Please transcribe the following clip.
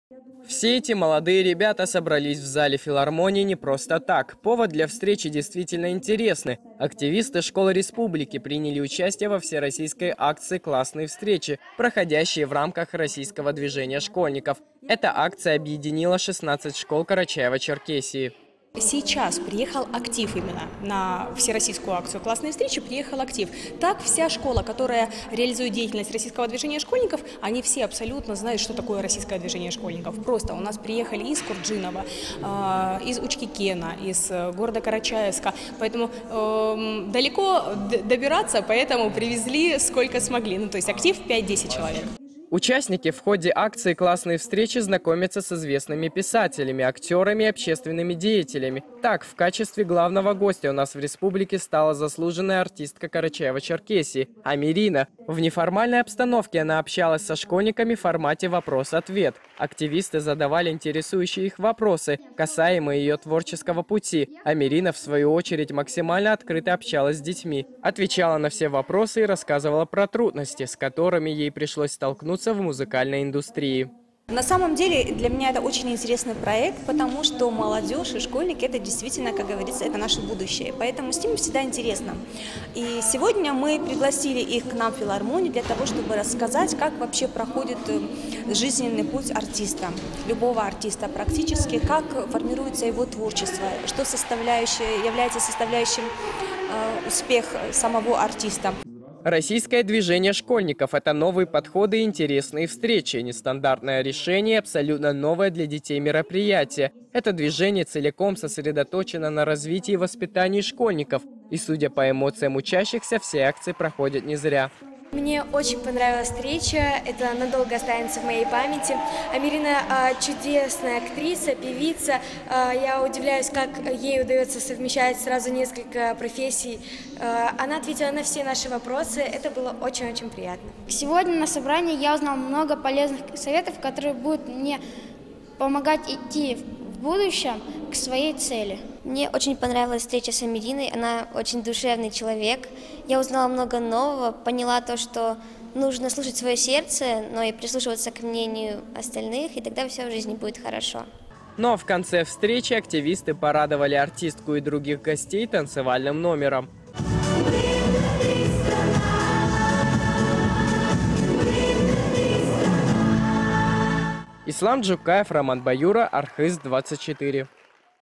Все эти молодые ребята собрались в зале филармонии не просто так. Повод для встречи действительно интересный. Активисты школы республики приняли участие во всероссийской акции «Классные встречи», проходящей в рамках российского движения школьников. Эта акция объединила 16 школ Карачаево-Черкесии. Сейчас приехал актив именно на всероссийскую акцию «Классные встречи», приехал актив. Так вся школа, которая реализует деятельность российского движения школьников, они все абсолютно знают, что такое российское движение школьников. Просто у нас приехали из Курджинова, из Учкикена, из города Карачаевска. Поэтому далеко добираться, поэтому привезли сколько смогли. То есть актив 5-10 человек. Участники в ходе акции «Классные встречи» знакомятся с известными писателями, актерами и общественными деятелями. Так, в качестве главного гостя у нас в республике стала заслуженная артистка Карачаево-Черкесии Амирина. В неформальной обстановке она общалась со школьниками в формате «Вопрос-ответ». Активисты задавали интересующие их вопросы, касаемые ее творческого пути. Амирина, в свою очередь, максимально открыто общалась с детьми, отвечала на все вопросы и рассказывала про трудности, с которыми ей пришлось столкнуться в музыкальной индустрии. На самом деле для меня это очень интересный проект, потому что молодежь и школьники – это действительно, как говорится, это наше будущее. Поэтому с ними всегда интересно. И сегодня мы пригласили их к нам в филармонию для того, чтобы рассказать, как вообще проходит жизненный путь артиста, любого артиста практически, как формируется его творчество, что является составляющим успеха самого артиста. Российское движение школьников – это новые подходы и интересные встречи, нестандартное решение, абсолютно новое для детей мероприятие. Это движение целиком сосредоточено на развитии и воспитании школьников. И, судя по эмоциям учащихся, все акции проходят не зря. Мне очень понравилась встреча, это надолго останется в моей памяти. Амирина чудесная актриса, певица. Я удивляюсь, как ей удается совмещать сразу несколько профессий. Она ответила на все наши вопросы, это было очень-очень приятно. Сегодня на собрании я узнал много полезных советов, которые будут мне помогать идти в будущем к своей цели. Мне очень понравилась встреча с Амириной, она очень душевный человек. Я узнала много нового, поняла то, что нужно слушать свое сердце, но и прислушиваться к мнению остальных, и тогда все в жизни будет хорошо. Но в конце встречи активисты порадовали артистку и других гостей танцевальным номером. Ислам Джукаев, Роман Баюра, Архыз 24.